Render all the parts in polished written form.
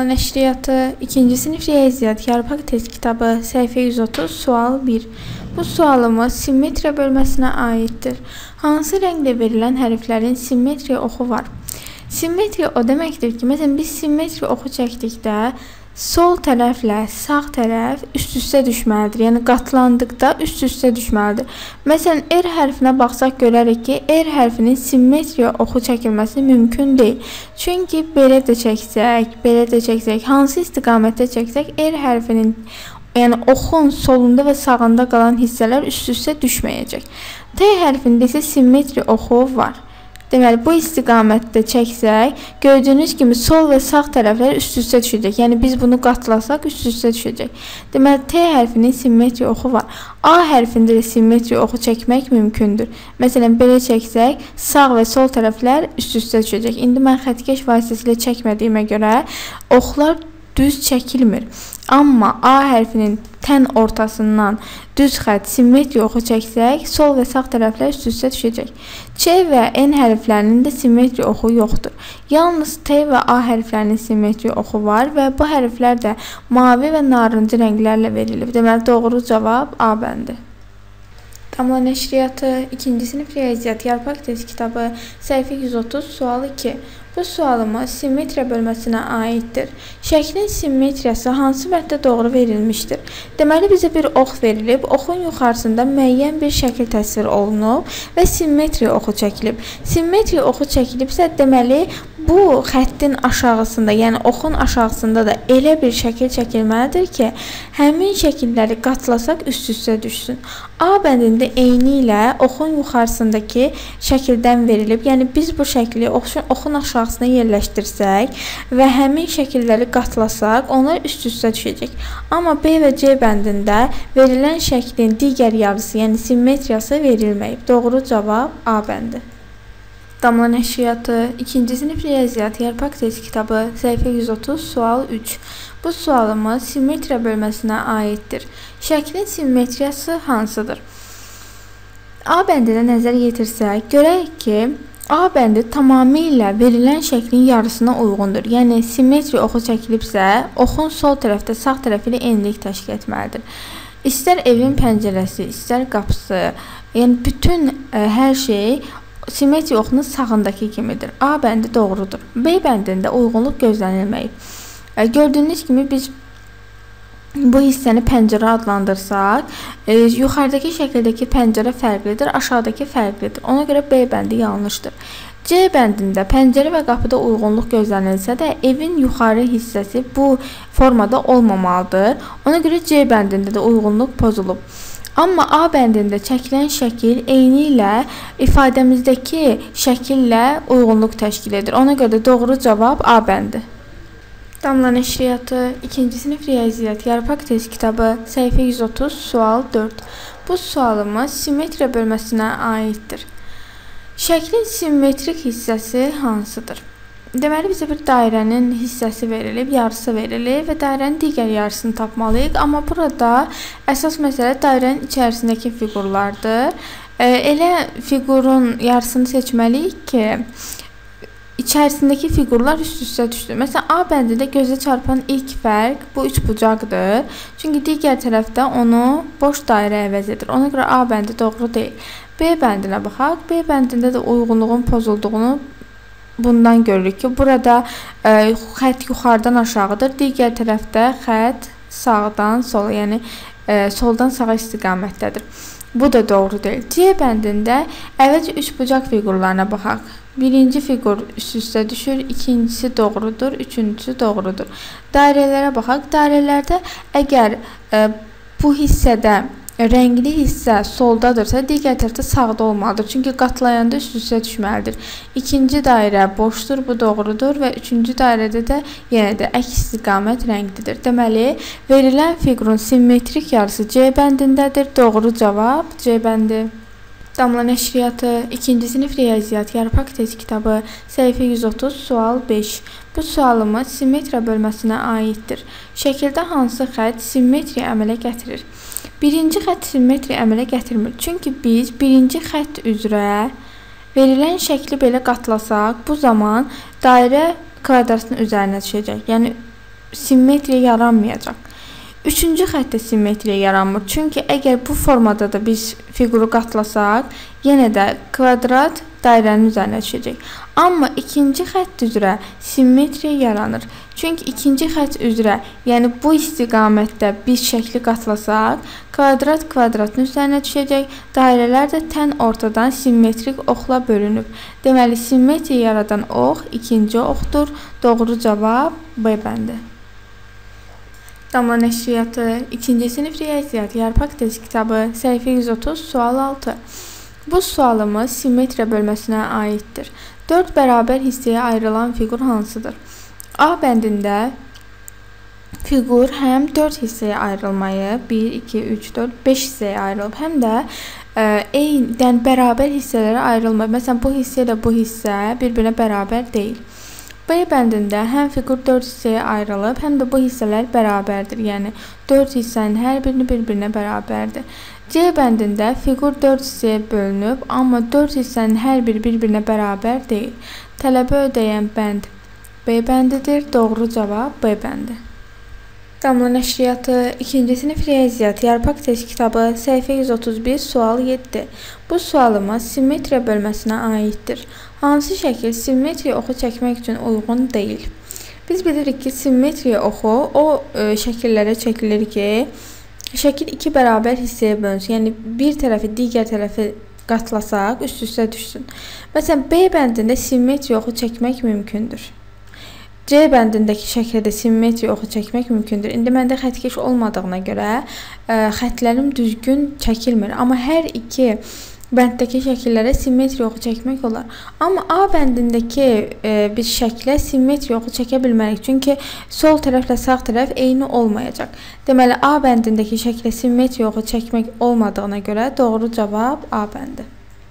Damla Nəşriyyatı 2-ci sinif Riyaziyyat Yarpaq test kitabı səhifə 130 sual 1. Bu sualımız simmetriya bölməsinə aiddir. Hansı rənglə verilən hərflərin simmetriya oxu var? Simmetriya o deməkdir ki, məsələn biz simmetriya oxu çəkdikdə sol tərəflə sağ tərəf üst-üstə düşməlidir. Yəni qatlandıqda üst-üstə düşməlidir. Məsələn, R hərfinə baxsaq görərik ki, R hərfinin simmetriya oxu çəkilməsi mümkün deyil. Çünki belə də çəksək, hansı istiqamətdə çəksək, R hərfinin yəni oxun solunda və sağında qalan hissələr üst-üstə düşməyəcək. T hərfində isə simmetriya oxu var. Deməli, bu istiqamətdə çəksək, gördüyünüz kimi sol və sağ tərəflər üst-üstə düşəcək. Yəni, biz bunu qatlasaq üst-üstə düşəcək. Deməli, T hərfinin simmetriya oxu var. A hərfində də simmetriya oxu çəkmək mümkündür. Məsələn, belə çəksək, sağ və sol tərəflər üst-üstə düşəcək. İndi mən xəttkeş vasitəsilə çəkmədiyimə görə oxlar düz çəkilmir. Amma A hərfinin tən ortasından düz xətt simmetriya oxu çəksək, sol və sağ tərəflər üst-üstə düşəcək. Ç və N hərflərinin də simmetriya oxu yoxdur. Yalnız T və A hərflərinin simmetriya oxu var və bu hərflər də mavi və narıncı rənglərlə verilib. Deməli, doğru cavab A bəndi. Damla Nəşriyyatı 2-ci sinif Riyaziyyat Yarpaq test kitabı səhifə 130 sual 2. Bu sualımız simmetriya bölməsinə aiddir. Şəklin simmetriyası hansı vəhddə doğru verilmişdir? Deməli, bizə bir ox verilib, oxun yuxarısında müəyyən bir şəkil təsvir olunub və simmetriya oxu çəkilib. Simmetriya oxu çəkilibsə, deməli, bu xəttin aşağısında, yəni oxun aşağısında da elə bir şəkil çəkilməlidir ki, həmin şəkilləri qatlasaq üst-üstə düşsün. A bəndində eyni ilə oxun yuxarısındakı şəkildən verilib. Yəni, biz bu şəkli oxun aşağısına yerləşdirsək və həmin şəkilləri qatlasaq, onlar üst-üstə düşəcək. Amma B və C bəndində verilən şəklin digər yarısı, yəni simmetriyası verilməyib. Doğru cavab A bəndi. Damla Nəşriyyatı 2-ci sinif Riyaziyyat Yarpaq test kitabı səhifə 130 sual 3. Bu sualımız simmetriya bölməsinə aiddir. Şəklin simmetriyası hansıdır? A bəndinə nəzər yetirsək, görək ki, A bəndi tamamilə verilən şəklin yarısına uyğundur. Yəni, simmetriya oxu çəkilibsə, oxun sol tərəfdə sağ tərəfi ilə eynilik təşkil etməlidir. İstər evin pəncərəsi, istər qapısı, yəni bütün hər şey simmetriya oxunun sağındakı kimidir. A bəndi doğrudur. B bəndində uyğunluq gözlənilməyib. Gördüyünüz kimi biz bu hissəni pəncərə adlandırsaq, yuxarıdakı şəkildəki pəncərə fərqlidir, aşağıdakı fərqlidir. Ona görə B bəndi yanlışdır. C bəndində pəncərə və qapıda uyğunluq gözlənilsə də, evin yuxarı hissəsi bu formada olmamalıdır. Ona görə C bəndində də uyğunluq pozulub. Amma A bəndində çəkilən şəkil eyni ilə ifadəmizdəki şəkillə uyğunluq təşkil edir. Ona görə də doğru cavab A bəndi. Damla Nəşriyyatı 2-ci sinif Riyaziyyat Yarpaq test kitabı səhifə 130 sual 4. Bu sualımız simmetriya bölməsinə aiddir. Şəklin simmetrik hissəsi hansıdır? Deməli, bizə bir dairənin hissəsi verilib, yarısı verilib və dairənin digər yarısını tapmalıyıq. Amma burada əsas məsələ dairənin içərisindəki fiqurlardır. Elə fiqurun yarısını seçməliyik ki, içərisindəki fiqurlar üst-üstə düşdü. Məsələn, A bəndində gözə çarpan ilk fərq bu üçbucaqdır. Çünki digər tərəfdə onu boş dairə əvəz edir. Ona görə A bəndi doğru deyil. B bəndinə baxaq. B bəndində də uyğunluğun pozulduğunu bundan görürük ki, burada xətt yuxarıdan aşağıdır, digər tərəfdə xətt sağdan sola, yəni soldan sağa istiqamətdədir. Bu da doğru deyil. C bəndində əvvəlcə üçbucaq fiqurlarına baxaq. Birinci fiqur üst-üstə düşür, ikincisi doğrudur, üçüncüsü doğrudur. Dairələrə baxaq. Dairələrdə əgər bu hissədə rəngli hissə soldadırsa, digər tərəfdə sağda olmalıdır. Çünki qatlayanda üst-üstə düşməlidir. İkinci dairə boşdur, bu doğrudur və üçüncü dairədə də yenə də əks istiqamət rənglidir. Deməli, verilən fiqurun simmetrik yarısı C bəndindədir. Doğru cavab C bəndi. Damla Nəşriyyatı 2-ci sinif Riyaziyyat Yarpaq test kitabı səhifə 130 sual 5. Bu sualımız simmetriya bölməsinə aiddir. Şəkildə hansı xətt simmetriya əmələ gətirir? Birinci xətt simmetriya əmələ gətirmir. Çünki biz birinci xətt üzrə verilən şəkli belə qatlasaq, bu zaman dairə kvadratın üzərinə düşəcək. Yəni simmetriya yaranmayacaq. Üçüncü xəttdə simmetriya yaranmır. Çünki əgər bu formada da biz fiquru qatlasaq, yenə də kvadrat dairənin üzərinə düşəcək. Amma ikinci xətt üzrə simmetriya yaranır. Çünki ikinci xətt üzrə, yəni bu istiqamətdə biz şəkli qatlasaq, kvadrat kvadratın üzərinə düşəcək. Dairələr də tən ortadan simmetrik oxla bölünüb. Deməli, simmetriya yaradan ox ikinci oxdur. Doğru cavab B bəndi. Damla nəşriyyatı 2-ci sinif riyaziyyat yarpaq test kitabı səhifə 130 sual 6. Bu sualımız simmetriya bölməsinə aiddir. 4 bərabər hissəyə ayrılan fiqur hansıdır? A bəndində fiqur həm 4 hissəyə ayrılmayı, 1, 2, 3, 4, 5 hissəyə ayrılıb, həm də eynidən bərabər hissələrə ayrılmayıb. Məsələn, bu hissə ilə bu hissə bir-birinə bərabər deyil. B bəndində həm fiqur 4 hissəyə ayrılıb, həm də bu hissələr bərabərdir. Yəni 4 hissənin hər birini bir-birinə bərabərdir. C bəndində fiqur 4 hissəyə bölünüb, amma 4 hissənin hər biri bir-birinə bərabər deyil. Tələbə ödəyən bənd B bəndidir. Doğru cavab B bəndi. Damla nəşriyyatı 2-ci sinif riyaziyyat yarpaq test kitabı səhifə 131 sual 7. Bu sualımız simmetriya bölməsinə aiddir. Hansı şəkil simmetriya oxu çəkmək üçün uyğun deyil? Biz bilirik ki, simmetriya oxu o şəkillərə çəkilir ki, şəkil 2 bərabər hissəyə bölünsün. Yəni bir tərəfi digər tərəfi qatlasaq üst-üstə düşsün. Məsələn, B bəndində simmetriya oxu çəkmək mümkündür. C bəndindəki şəkildə simmetriya oxu çəkmək mümkündür. İndi məndə xəttkeş olmadığına görə xəttlərim düzgün çəkilmir. Amma hər iki bənddəki şəkillərə simmetriya oxu çəkmək olar. Amma A bəndindəki bir şəklə simmetriya oxu çəkə bilmərik. Çünki sol tərəflə sağ tərəf eyni olmayacaq. Deməli, A bəndindəki şəklə simmetriya oxu çəkmək olmadığına görə doğru cavab A bəndi.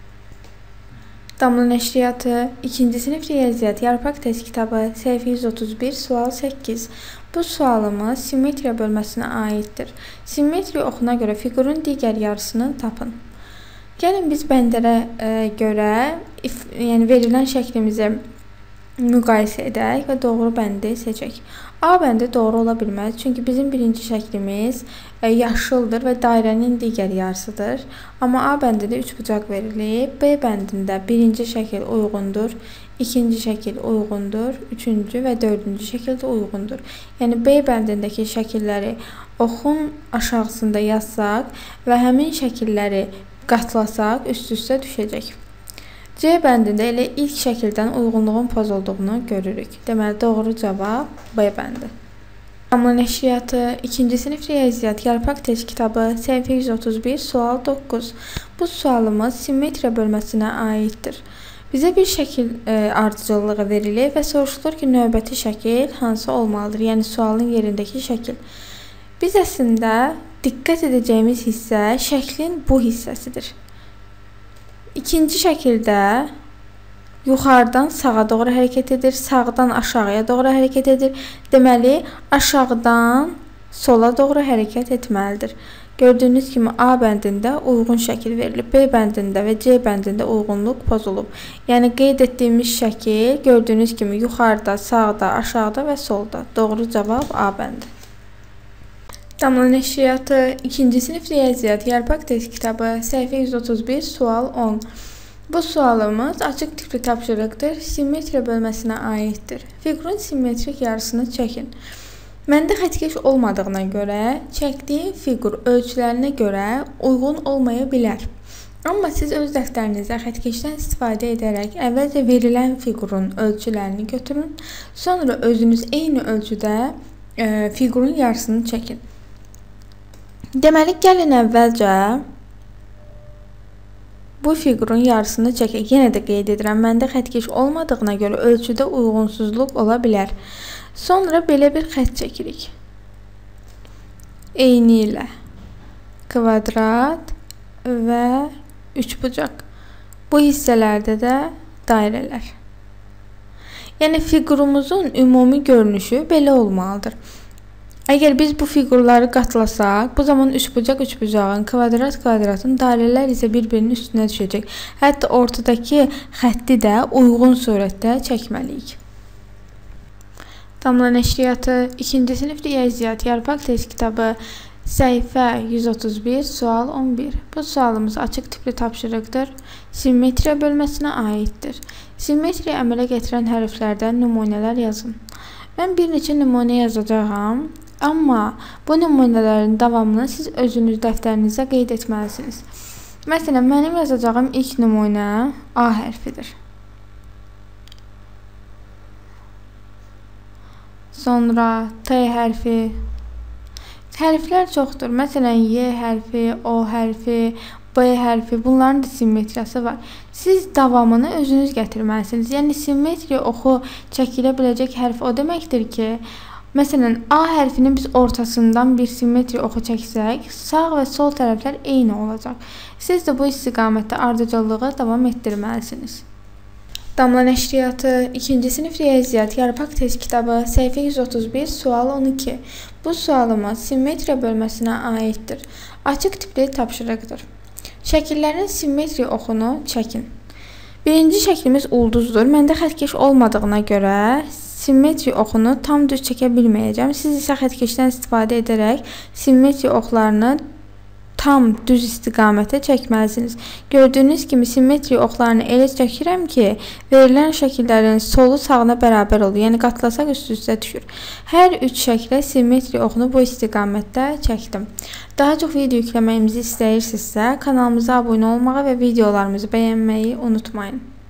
Damla nəşriyyatı 2-ci sinif riyaziyyat yarpaq test kitabı səhifə 131 sual 8. Bu sualımız simmetriya bölməsinə aiddir. Simmetriya oxuna görə fiqurun digər yarısını tapın. Gəlin biz bəndlərə görə yəni verilən şəklimizi müqayisə edək və doğru bəndi seçək. A bəndi doğru ola bilməz. Çünki bizim birinci şəklimiz yaşıldır və dairənin digər yarısıdır. Amma A bəndində 3 bucaq verilib. B bəndində birinci şəkil uyğundur, ikinci şəkil uyğundur, üçüncü və dördüncü şəkil də uyğundur. Yəni B bəndindəki şəkilləri oxun aşağısında yazsaq və həmin şəkilləri qatlasaq üst-üstə düşəcək. C bəndində elə ilk şəkildən uyğunluğun pozulduğunu görürük. Deməli, doğru cavab B bəndi. Damla nəşriyyatı 2-ci sinif riyaziyyat yarpaq test kitabı səhifə 131 sual 9. Bu sualımız simmetriya bölməsinə aiddir. Bizə bir şəkil ardıcıllığı verilir və soruşulur ki, növbəti şəkil hansı olmalıdır? Yəni, sualın yerindəki şəkil. Biz əslində diqqət edəcəyimiz hissə şəklin bu hissəsidir. İkinci şəkildə yuxarıdan sağa doğru hərəkət edir, sağdan aşağıya doğru hərəkət edir. Deməli, aşağıdan sola doğru hərəkət etməlidir. Gördüyünüz kimi A bəndində uyğun şəkil verilib, B bəndində və C bəndində uyğunluq pozulub. Yəni, qeyd etdiyimiz şəkil gördüyünüz kimi yuxarıda, sağda, aşağıda və solda. Doğru cavab A bəndi. Damla nəşriyyatı 2-ci sinif riyaziyyat yarpaq test kitabı səhifə 131 sual 10. Bu sualımız açıq tipli tapşırıqdır. Simmetriya bölməsinə aiddir. Fiqurun simmetrik yarısını çəkin. Məndə xəttkeş olmadığına görə çəkdiyim fiqur ölçülərinə görə uyğun olmaya bilər. Amma siz öz dəftərinizə xəttkeşdən istifadə edərək əvvəlcə verilən fiqurun ölçülərini götürün. Sonra özünüz eyni ölçüdə fiqurun yarısını çəkin. Deməli, gəlin əvvəlcə bu fiqurun yarısını çəkək. Yenə də qeyd edirəm, məndə xəttkeş olmadığına görə ölçüdə uyğunsuzluq ola bilər. Sonra belə bir xətt çəkirik. Eyni ilə kvadrat və üçbucaq. Bu hissələrdə də dairələr. Yəni, fiqurumuzun ümumi görünüşü belə olmalıdır. Əgər biz bu fiqurları qatlasaq, bu zaman üçbucağın, kvadratın dairələr isə bir-birinin üstünə düşəcək. Hətta ortadakı xətti də uyğun surətdə çəkməliyik. Damla Nəşriyyatı 2-ci sinif Riyaziyyat Yarpaq test kitabı səhifə 131, sual 11. Bu sualımız açıq tipli tapşırıqdır. Simmetriya bölməsinə aiddir. Simmetriya əmələ gətirən hərflərdən nümunələr yazın. Mən bir neçə nümunə yazacağam, amma bu nümunələrin davamını siz özünüz dəftərinizə qeyd etməlisiniz. Məsələn, mənim yazacağım ilk nümunə A hərfidir. Sonra T hərfi. Hərflər çoxdur. Məsələn, Y hərfi, O hərfi, B hərfi. Bunların da simmetriyası var. Siz davamını özünüz gətirməlisiniz. Yəni, simmetriya oxu çəkilə biləcək hərf o deməkdir ki, məsələn, A hərfinin biz ortasından bir simmetriya oxu çəksək, sağ və sol tərəflər eyni olacaq. Siz də bu istiqamətdə ardıcıllığı davam etdirməlisiniz. Damla Nəşriyyatı 2-ci sinif Riyaziyyat Yarpaq test kitabı səhifə 131, sual 12. Bu sualımız simmetriya bölməsinə aiddir. Açıq tipli tapşırıqdır. Şəkillərin simmetriya oxunu çəkin. Birinci şəklimiz ulduzdur. Məndə xəttkeş olmadığına görə simmetriya oxunu tam düz çəkə bilməyəcəm. Siz isə xəttkeşdən istifadə edərək simmetriya oxlarını tam düz istiqamətə çəkməlisiniz. Gördüyünüz kimi simmetriya oxlarını elə çəkirəm ki, verilən şəkillərin solu sağına bərabər olur. Yəni, qatlasaq üst-üstə düşür. Hər üç şəklə simmetriya oxunu bu istiqamətdə çəkdim. Daha çox video yükləməyimizi istəyirsinizsə, kanalımıza abunə olmağı və videolarımızı bəyənməyi unutmayın.